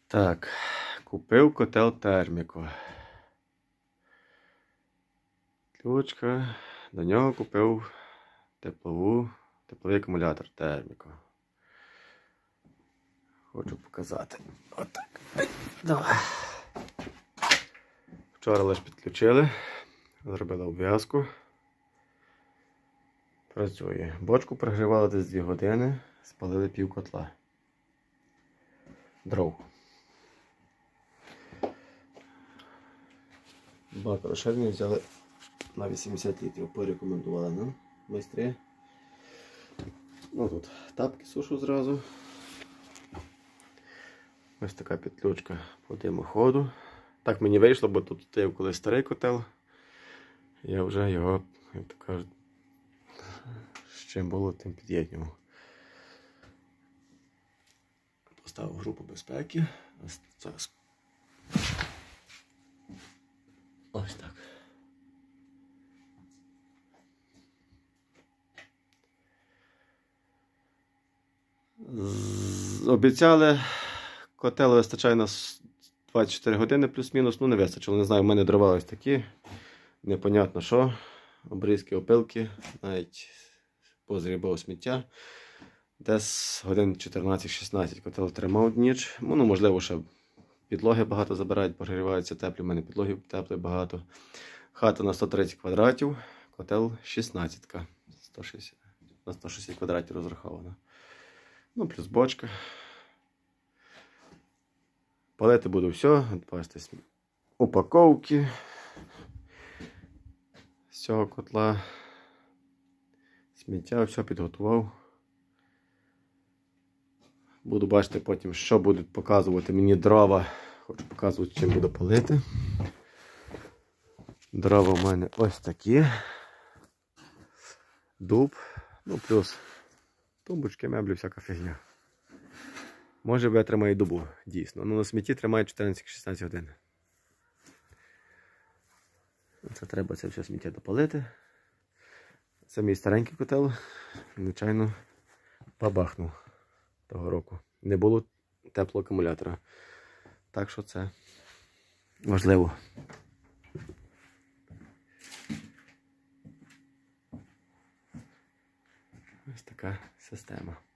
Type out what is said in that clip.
Так, купив котел терміку. Ключка, до нього купив тепловий акумулятор терміку. Хочу показати. Отак. Давай. Вчора лише підключили, зробили обв'язку. Працює. Бочку прогрівали десь 2 години, спалили пів котла. Дров. Бак розширений взяли на 80 літрів, порекомендували нам майстри. Ну тут тапки сушу зразу. Ось така підключка по димоходу. Так мені вийшло, бо тут стояв колись старий котел. Я вже його, як то кажуть, з чим було, тим під'єднював. Поставив групу безпеки. Ось так. Обіцяли, котел вистачає на 24 години плюс-мінус, ну не вистачило, не знаю, в мене дрова ось такі, непонятно що, обрізки, опилки, навіть позрібав сміття. Десь годин 14-16 котел тримав ніч, ну можливо ще підлоги багато забирають, прогріваються теплі, в мене підлоги теплі багато. Хата на 130 квадратів, котел 16, на 160 квадратів розрахована. Ну, плюс бочка. Палити буду все, відпасти упаковки з цього котла. Сміття, все підготував. Буду бачити потім, що будуть показувати мені дрова. Хочу показувати, чим буду палити. Дрова в мене ось такі. Дуб, ну плюс тумбочки, меблі, всяка фігня. Може витримає добу, дійсно. Ну на смітті тримає 14-16 годин. Це треба це все сміття допалити. Це мій старенький котел. Звичайно, бабахнув того року. Не було теплого акумулятора. Так що це важливо. Ось така система.